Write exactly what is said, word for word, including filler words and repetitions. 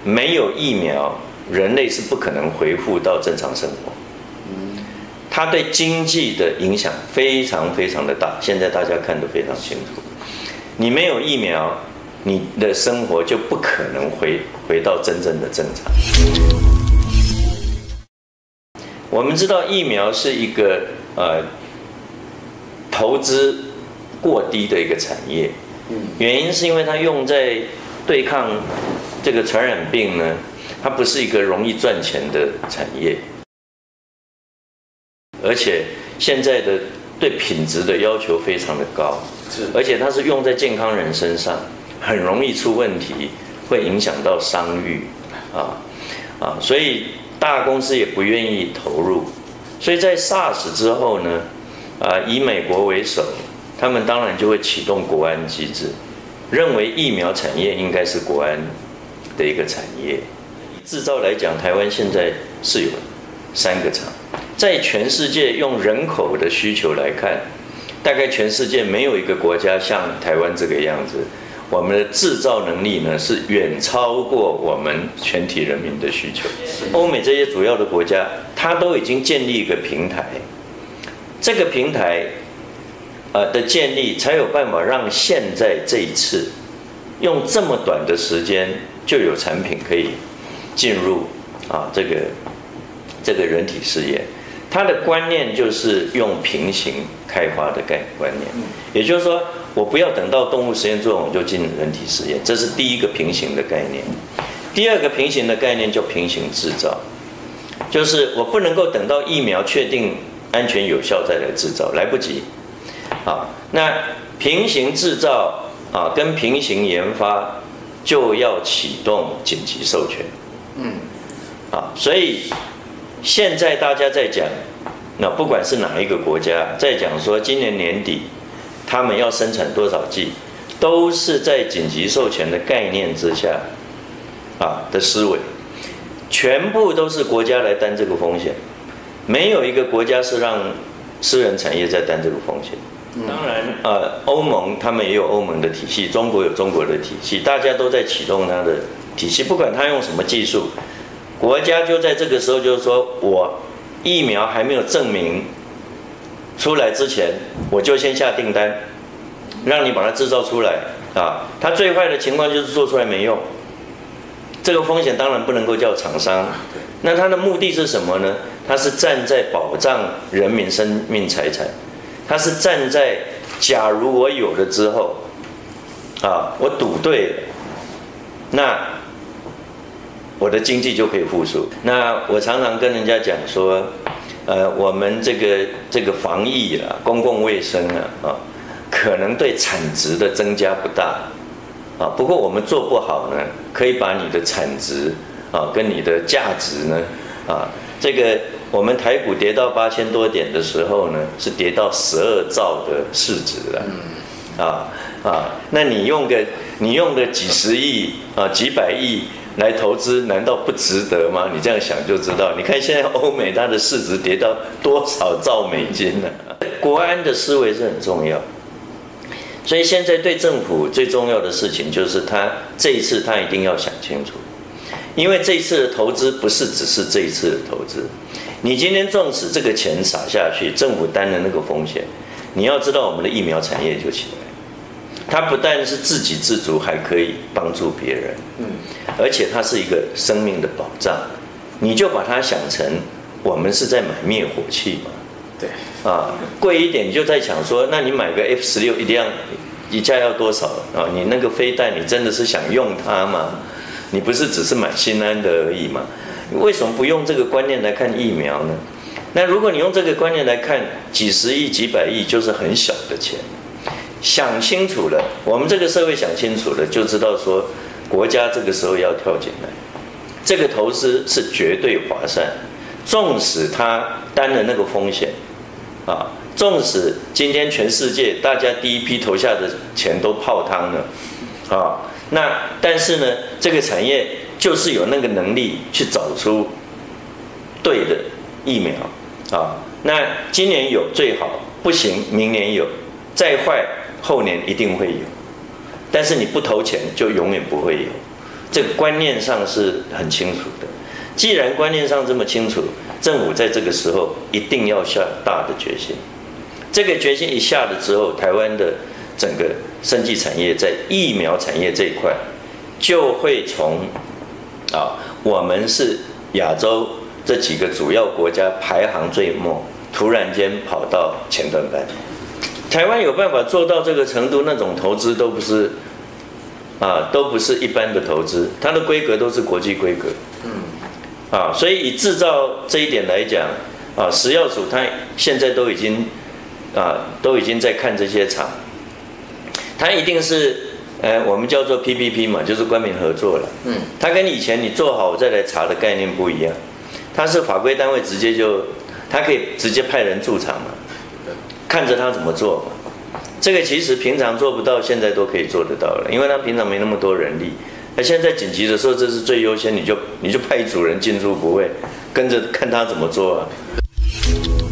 没有疫苗，人类是不可能恢复到正常生活。它对经济的影响非常非常的大，现在大家看得非常清楚。你没有疫苗，你的生活就不可能回回到真正的正常。我们知道疫苗是一个呃投资过低的一个产业，原因是因为它用在对抗这个传染病呢，它不是一个容易赚钱的产业。而且现在的对品质的要求非常的高，而且它是用在健康人身上，很容易出问题，会影响到商誉，啊啊，所以大公司也不愿意投入。所以在 SARS 之后呢，啊，以美国为首，他们当然就会启动国安机制，认为疫苗产业应该是国安的一个产业。制造来讲，台湾现在是有三个厂。在全世界用人口的需求来看，大概全世界没有一个国家像台湾这个样子，我们的制造能力呢是远超过我们全体人民的需求。欧美这些主要的国家，它都已经建立一个平台，这个平台呃的建立，才有办法让现在这一次用这么短的时间就有产品可以进入啊这个这个人体试验。它的观念就是用平行开发的概观念，也就是说，我不要等到动物实验做完我就进人体实验，这是第一个平行的概念。第二个平行的概念叫平行制造，就是我不能够等到疫苗确定安全有效再来制造，来不及。好，那平行制造啊跟平行研发就要启动紧急授权。嗯，啊，所以。现在大家在讲，那不管是哪一个国家，在讲说今年年底他们要生产多少剂，都是在紧急授权的概念之下啊的思维，全部都是国家来担这个风险，没有一个国家是让私人产业在担这个风险。当然，呃，欧盟他们也有欧盟的体系，中国有中国的体系，大家都在启动它的体系，不管它用什么技术。国家就在这个时候，就是说我疫苗还没有证明出来之前，我就先下订单，让你把它制造出来啊。它最坏的情况就是做出来没用，这个风险当然不能够叫厂商。那它的目的是什么呢？它是站在保障人民生命财产，它是站在假如我有了之后，啊，我赌对了，那。我的经济就可以复苏。那我常常跟人家讲说，呃，我们这个这个防疫啊，公共卫生啊，啊，可能对产值的增加不大，啊，不过我们做不好呢，可以把你的产值啊跟你的价值呢，啊，这个我们台股跌到八千多点的时候呢，是跌到十二兆的市值了，啊啊，那你用个你用个几十亿啊几百亿。来投资难道不值得吗？你这样想就知道。你看现在欧美它的市值跌到多少兆美金了？国安的思维是很重要，所以现在对政府最重要的事情就是他这一次他一定要想清楚，因为这一次的投资不是只是这一次的投资。你今天纵使这个钱撒下去，政府担的那个风险，你要知道我们的疫苗产业就起来。它不但是自给自足，还可以帮助别人，嗯，而且它是一个生命的保障。你就把它想成我们是在买灭火器嘛，对，啊，贵一点你就在想说，那你买个 F 十六一定要一架要多少啊？你那个飞弹你真的是想用它吗？你不是只是买心安的而已嘛？为什么不用这个观念来看疫苗呢？那如果你用这个观念来看，几十亿、几百亿就是很小的钱。想清楚了，我们这个社会想清楚了，就知道说，国家这个时候要跳进来，这个投资是绝对划算，纵使他担了那个风险，啊，纵使今天全世界大家第一批投下的钱都泡汤了，啊，那但是呢，这个产业就是有那个能力去找出对的疫苗，啊，那今年有最好，不行明年有，再坏。后年一定会有，但是你不投钱就永远不会有。 这个观念上是很清楚的。既然观念上这么清楚，政府在这个时候一定要下大的决心。这个决心一下了之后，台湾的整个生技产业在疫苗产业这一块，就会从啊，我们是亚洲这几个主要国家排行最末，突然间跑到前段班。台湾有办法做到这个程度，那种投资都不是啊，都不是一般的投资，它的规格都是国际规格。嗯。啊，所以以制造这一点来讲，啊，食药署它现在都已经啊，都已经在看这些厂，它一定是呃，我们叫做 P P P 嘛，就是官民合作了。嗯。它跟以前你做好我再来查的概念不一样，它是法规单位直接就，它可以直接派人驻场嘛。看着他怎么做，这个其实平常做不到，现在都可以做得到了，因为他平常没那么多人力。那现在紧急的时候，这是最优先，你就你就派一组人进驻部会，跟着看他怎么做啊。